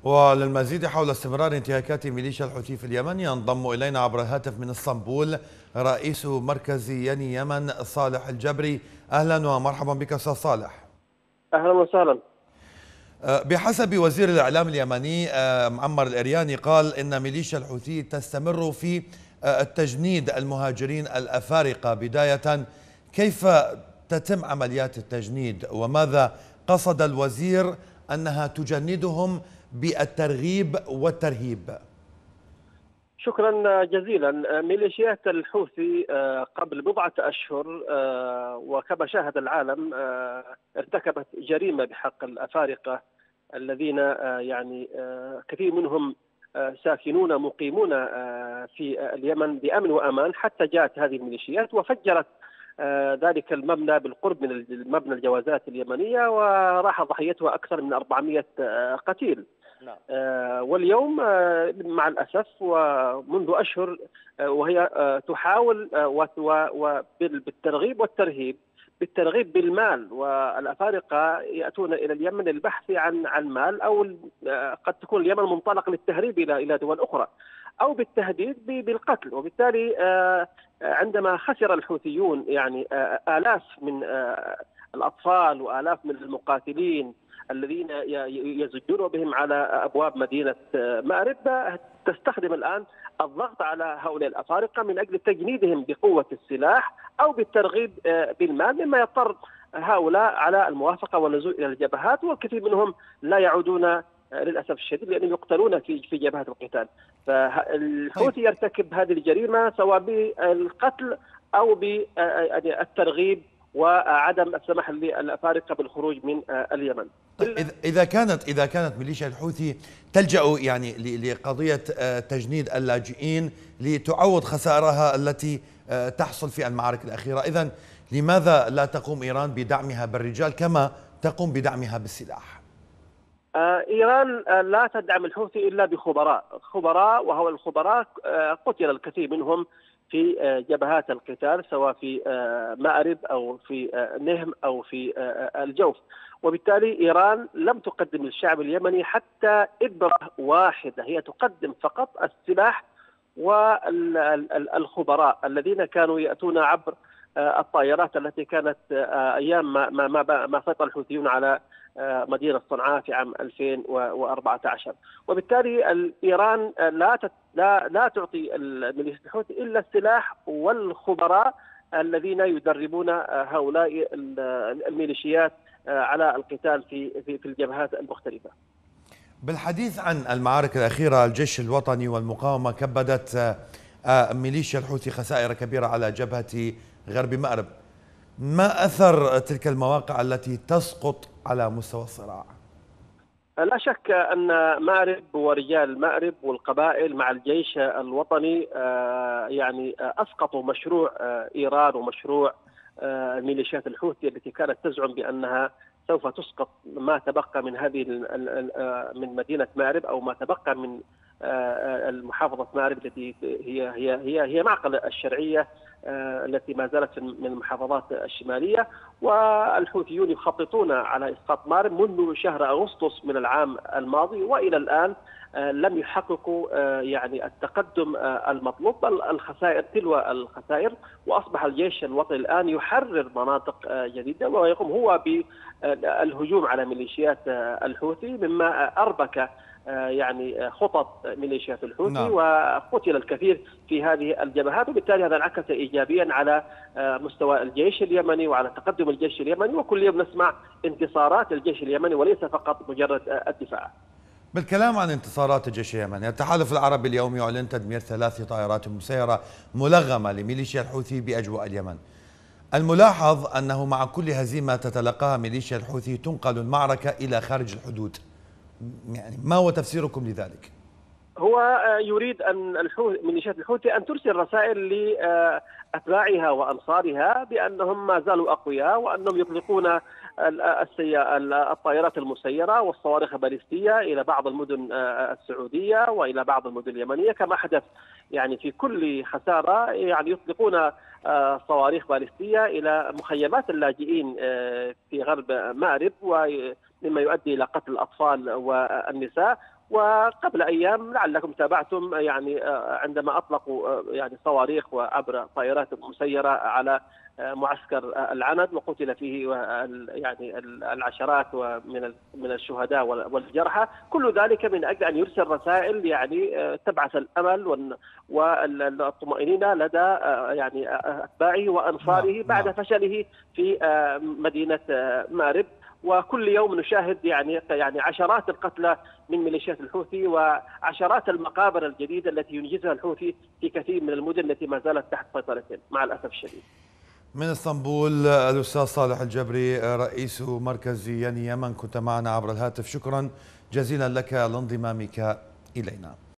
وللمزيد حول استمرار انتهاكات ميليشيا الحوثي في اليمن ينضم إلينا عبر الهاتف من اسطنبول رئيس مركز يني يمن صالح الجبري. أهلا ومرحبا بك أستاذ صالح. أهلا وسهلا. بحسب وزير الإعلام اليمني معمر الإرياني قال إن ميليشيا الحوثي تستمر في التجنيد المهاجرين الأفارقة بداية. كيف تتم عمليات التجنيد وماذا قصد الوزير أنها تجندهم بالترغيب والترهيب؟ شكرا جزيلا. ميليشيات الحوثي قبل بضعة أشهر وكما شاهد العالم ارتكبت جريمة بحق الأفارقة الذين كثير منهم ساكنون مقيمون في اليمن بأمن وأمان، حتى جاءت هذه الميليشيات وفجرت ذلك المبنى بالقرب من مبنى الجوازات اليمنية، وراح ضحيتها أكثر من 400 قتيل. واليوم مع الأسف ومنذ أشهر وهي تحاول بالترغيب والترهيب، بالترغيب بالمال، والأفارقة يأتون إلى اليمن للبحث عن مال، أو قد تكون اليمن منطلق للتهريب إلى دول أخرى، أو بالتهديد بالقتل. وبالتالي عندما خسر الحوثيون آلاف من الأطفال وآلاف من المقاتلين الذين يزجون بهم على أبواب مدينة مأرب، تستخدم الآن الضغط على هؤلاء الأفارقة من أجل تجنيدهم بقوة السلاح أو بالترغيب بالمال، مما يضطر هؤلاء على الموافقة والنزول إلى الجبهات، والكثير منهم لا يعودون للأسف الشديد لأنهم يقتلون في جبهات القتال. فالحوثي يرتكب هذه الجريمة سواء بالقتل أو بالترغيب وعدم السماح للأفارقة بالخروج من اليمن. طيب إذا كانت ميليشيا الحوثي تلجأ لقضية تجنيد اللاجئين لتعوض خسائرها التي تحصل في المعارك الأخيرة، إذن لماذا لا تقوم إيران بدعمها بالرجال كما تقوم بدعمها بالسلاح؟ إيران لا تدعم الحوثي إلا بخبراء، وهو الخبراء قتل الكثير منهم في جبهات القتال، سواء في مأرب أو في نهم أو في الجوف. وبالتالي إيران لم تقدم للشعب اليمني حتى إبرة واحدة، هي تقدم فقط السلاح والخبراء الذين كانوا يأتون عبر الطائرات التي كانت أيام ما سيطر الحوثيون على مدينة صنعاء في عام 2014. وبالتالي إيران لا تعطي ميليشيا الحوثي إلا السلاح والخبراء الذين يدربون هؤلاء الميليشيات على القتال في الجبهات المختلفة. بالحديث عن المعارك الأخيرة، الجيش الوطني والمقاومة كبدت ميليشيا الحوثي خسائر كبيرة على جبهة غرب مأرب. ما أثر تلك المواقع التي تسقط على مستوى الصراع؟ لا شك أن مأرب ورجال مأرب والقبائل مع الجيش الوطني أسقطوا مشروع إيران ومشروع الميليشيات الحوثي التي كانت تزعم بأنها سوف تسقط ما تبقى من من مدينة مأرب، أو ما تبقى من المحافظة مأرب التي هي معقل الشرعية التي ما زالت من المحافظات الشمالية. والحوثيون يخططون على إسقاط مأرب منذ شهر أغسطس من العام الماضي، وإلى الآن لم يحققوا التقدم المطلوب، بل الخسائر تلو الخسائر. وأصبح الجيش الوطني الآن يحرر مناطق جديدة ويقوم هو بالهجوم على ميليشيات الحوثي، مما أربك خطط ميليشيات الحوثي. نعم. وقتل الكثير في هذه الجبهات، وبالتالي هذا انعكس إيجابيا على مستوى الجيش اليمني وعلى تقدم الجيش اليمني. وكل يوم نسمع انتصارات الجيش اليمني وليس فقط مجرد الدفاع. بالكلام عن انتصارات الجيش اليمني، التحالف العربي اليوم يعلن تدمير 3 طائرات مسيرة ملغمة لميليشيا الحوثي بأجواء اليمن. الملاحظ أنه مع كل هزيمة تتلقاها ميليشيا الحوثي تنقل المعركة إلى خارج الحدود. ما هو تفسيركم لذلك؟ هو يريد أن ميليشيات الحوثي أن ترسل رسائل لأتباعها وأنصارها بأنهم ما زالوا أقوياء، وأنهم يطلقون الطائرات المسيرة والصواريخ البالستية إلى بعض المدن السعودية وإلى بعض المدن اليمنية، كما حدث في كل خسارة. يطلقون صواريخ بالستية إلى مخيمات اللاجئين في غرب مأرب، مما يؤدي إلى قتل الأطفال والنساء. وقبل أيام لعلكم تابعتم يعني عندما أطلقوا يعني صواريخ وعبر طائرات مسيرة على معسكر العند، وقتل فيه يعني العشرات من الشهداء والجرحى. كل ذلك من أجل أن يرسل رسائل يعني تبعث الأمل والطمأنينة لدى يعني أتباعه وأنصاره بعد فشله في مدينة مأرب. وكل يوم نشاهد يعني عشرات القتلى من ميليشيات الحوثي وعشرات المقابر الجديدة التي ينجزها الحوثي في كثير من المدن التي ما زالت تحت سيطرتهم مع الأسف الشديد. من اسطنبول الأستاذ صالح الجبري رئيس مركز يني يمن كنت معنا عبر الهاتف، شكرا جزيلا لك لانضمامك إلينا.